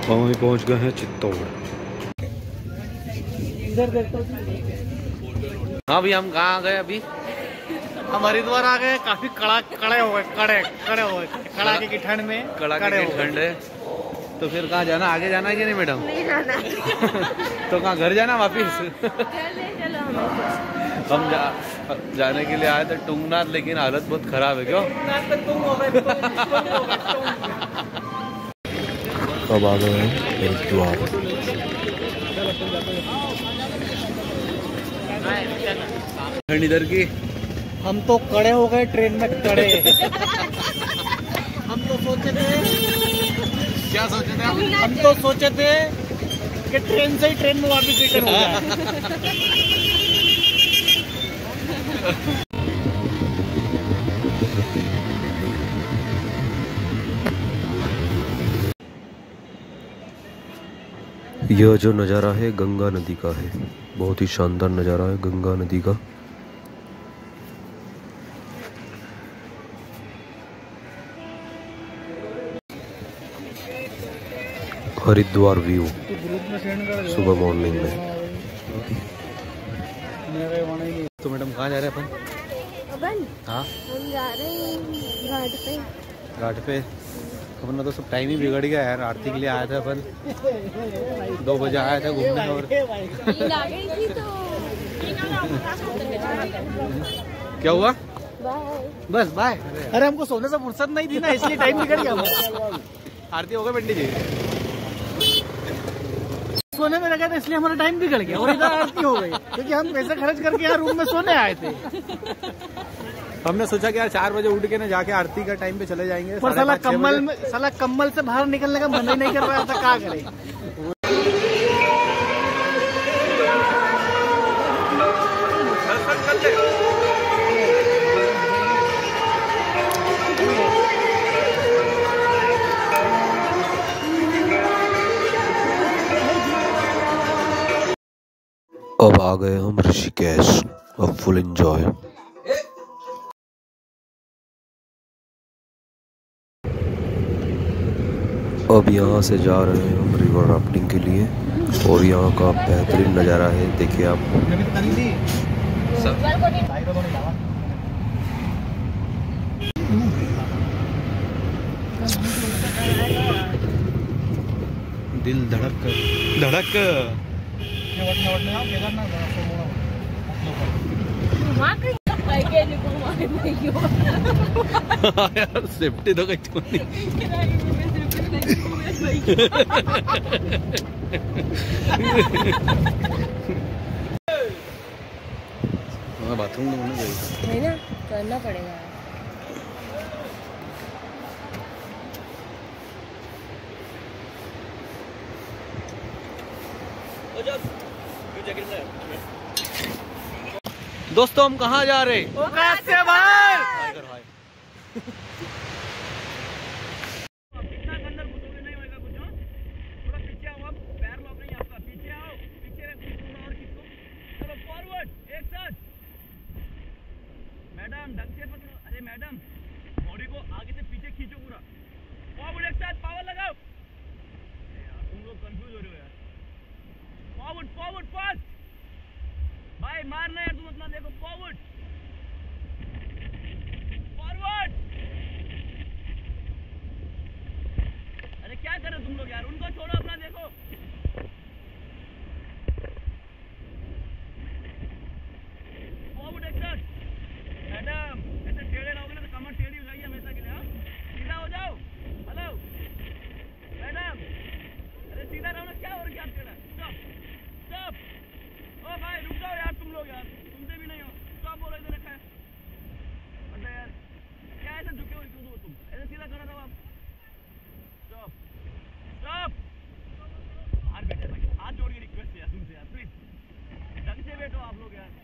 हम पहुंच गए हैं चित्तौड़। हाँ भैया, हम कहाँ आ गए अभी? हम हरिद्वार आ गए। काफी कड़े हो गए, कड़ाके की ठंड में। कड़ाके की ठंड है। तो फिर कहाँ जाना? आगे जाना है कि नहीं मैडम? नहीं जाना। तो कहाँ, घर जाना वापिस? हम जाने के लिए आए थे टुंगनाथ, लेकिन हालत बहुत खराब है। क्यों? अब आ गए हरिद्वार। ठंड इधर की। हम तो कड़े हो गए ट्रेन में, कड़े। हम तो सोचे थे, क्या सोचे थे? हम तो सोचे थे कि ट्रेन से ही ट्रेन में वापस रिटर्न हो जाए। यह जो नज़ारा है गंगा नदी का है। बहुत ही शानदार नज़ारा है गंगा नदी का। हरिद्वार व्यू सुबह मॉर्निंग में। तो मैडम कहाँ जा रहे हैं अपन? हाँ, हम जा रहे हैं घाट पे। घाट पे। अपना तो सब टाइम ही बिगड़ गया यार। आरती के लिए आया था अपन, 2 बजे आया था घूमने और नींद आ गई थी तो क्या हुआ? बाय। बस बाय। अरे हमको सोने से फुर्सत नहीं थी ना, इसलिए टाइम बिगड़ गया। आरती हो गई पंडित जी? सोने में लगा था इसलिए हमारा टाइम बिगड़ गया और इधर आरती हो गई, क्योंकि हम पैसे खर्च करके यहाँ रूम में सोने आए थे। हमने सोचा कि यार 4 बजे उठ के ना जाके आरती का टाइम पे चले जाएंगे। पर साला कम्बल से बाहर निकलने का मन ही नहीं कर रहा था। क्या करें? अब आ गए हम ऋषिकेश। अब फुल एंजॉय। अब यहाँ से जा रहे हैं हम रिवर राफ्टिंग के लिए और यहाँ का बेहतरीन नज़ारा है। देखिए आप। दिल धड़क धड़क। यार सेफ्टी तो कहीं बाथरूम में नहीं ना, करना पड़ेगा। दोस्तों हम कहाँ जा रहे? औकात से बाहर। मैडम ढंग से पकड़ो। अरे मैडम, बॉडी को आगे से पीछे खींचो पूरा। फॉरवर्ड एक साथ पावर लगाओ। यार तुम लोग कंफ्यूज हो रहे हो यार। Forward forward fast. भाई मारना है तुम अपना, देखो फॉरवर्ड फॉरवर्ड। अरे क्या कर रहे हो तुम लोग यार? उनको छोड़ो, अपना देखो। फॉरवर्ड एक साथ। मैडम ऐसे टेढ़े रहोगे ना तो कमर टेढ़ी हो जाएगी हमेशा के लिए। हाँ, सीधा हो जाओ। हेलो मैडम, अरे सीधा रहो ना, क्या हो रहा है? क्या टेढ़ा? Stop stop. ओ भाई रुक जाओ यार, तुम लोग यार सुनते भी नहीं हो। स्टॉप बोलो, इधर रखा है। अरे यार क्या ऐसे झुके हो क्यों हो तुम? ऐसे सीधा खड़ा रहो आप। Stop stop. हाथ बैठे भाई, हाथ जोड़ के रिक्वेस्ट है यार तुमसे यार, प्लीज ढंग से बैठो आप लोग यार।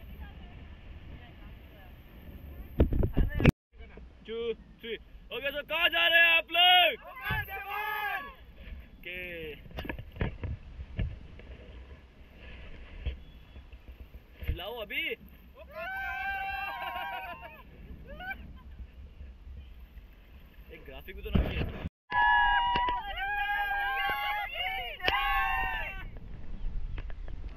2 3 ओके। तो कहाँ जा रहे हैं आप लोग? के लाओ अभी। एक ग्राफिक भी तो ना किया।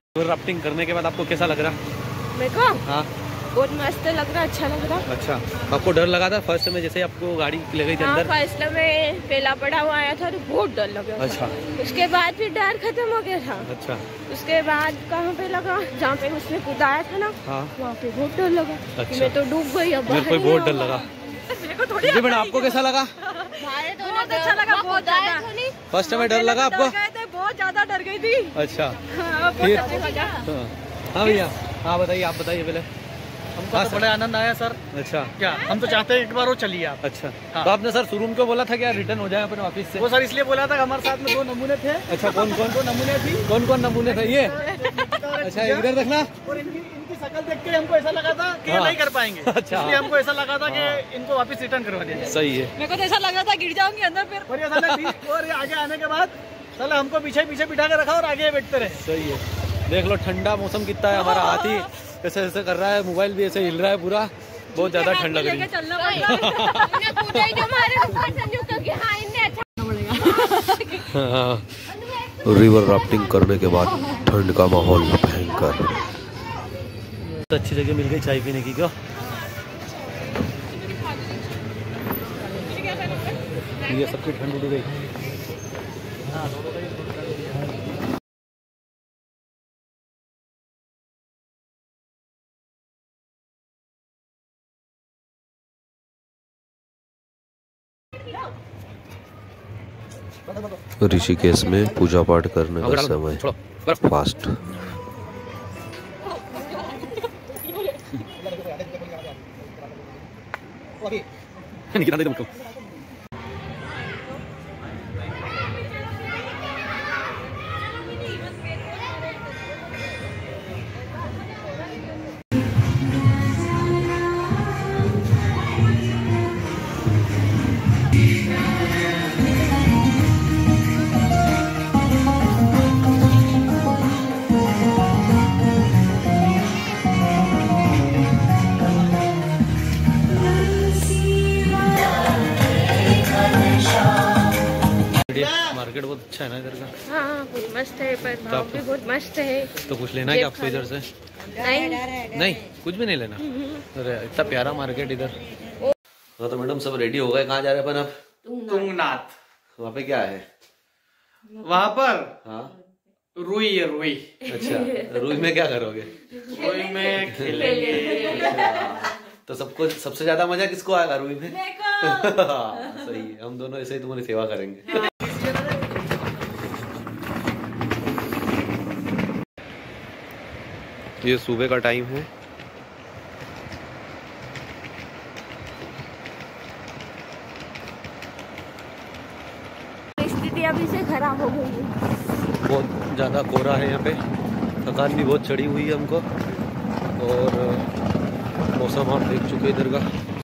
राफ्टिंग करने के बाद आपको कैसा लग रहा? मेरे को हाँ बहुत मस्त लग रहा, अच्छा लग रहा। अच्छा, आपको डर लगा था फर्स्ट में जैसे आपको गाड़ी ले गई थी हाँ, अंदर? फर्स्ट में पहला पड़ा हुआ आया था तो बहुत डर लगा। अच्छा, उसके बाद फिर डर खत्म हो गया था। अच्छा, उसके बाद कहाँ पे लगा, जहाँ पे उसने कूदाया था ना, हाँ वहाँ पे बहुत डर लगा। अच्छा। मैं तो डूब गई। अब मेरे को बहुत डर लगा। जी मैडम, आपको कैसा लगा? बहुत अच्छा लगा, बहुत ज्यादा। फर्स्ट में डर लगा आपको? बहुत ज्यादा डर गई थी। अच्छा, फिर हाँ भैया, हाँ बताइए, आप बताइए पहले। हमको तो बड़ा आनंद आया सर। अच्छा, क्या हम तो चाहते हैं एक बार वो चलिए आप। अच्छा हाँ। तो आपने सर शुरू में बोला था क्या रिटर्न हो जाए अपन वापस से? वो सर इसलिए बोला था कि हमारे साथ में 2 नमूने थे। अच्छा, कौन कौन? 2 नमूने थी। कौन कौन नमूने थे ये? अच्छा, इधर देखना। और इनकी शक्ल देख के हमको ऐसा लगा था कि ये हाँ। नहीं कर पाएंगे। अच्छा। इसलिए हमको ऐसा लगा था हाँ। कि इनको वापस रिटर्न करवा दिया जाए। सही है। मेरे को तो ऐसा लग रहा था गिर जाऊंगी अंदर फिर। और ये साले और ये आगे आने के बाद साले हमको पीछे पीछे बिठा के रखा और आगे बैठते रहे। सही है। देख लो ठंडा मौसम कितना है, हमारा हाथी ऐसे ऐसे कर रहा है, मोबाइल भी ऐसे हिल रहा है पूरा, बहुत ज्यादा ठंड लग रही है। चलना रिवर राफ्टिंग करने के बाद ठंड का माहौल भयंकर। तो अच्छी जगह मिल गई चाय पीने की, क्यों? ये सबकी ठंड उड़ गई। ऋषिकेश में पूजा पाठ करने का समय फास्ट। मार्केट बहुत अच्छा है ना इधर का? हाँ, बहुत मस्त है, पर भाव भी बहुत मस्त है। तो कुछ लेना है क्या आपको इधर से? नहीं, कुछ भी नहीं लेना। अरे इतना प्यारा मार्केट इधर। हाँ तो मैडम सब रेडी हो गए, कहाँ जा रहे हैं अपन अब? तुंगनाथ। वहाँ पे क्या है? वहाँ पर हाँ रुई है, रुई। अच्छा, रुई में क्या करोगे? रुई में खेलेंगे। तो सबको सबसे ज्यादा मजा किसको आएगा रुई में? सही है, हम दोनों ऐसे ही तुम्हारी सेवा करेंगे। ये सुबह का टाइम है। स्थिति अभी से खराब हो गई है। बहुत ज़्यादा कोहरा है यहाँ पे, थकान भी बहुत चढ़ी हुई है हमको, और मौसम आप देख चुके इधर का।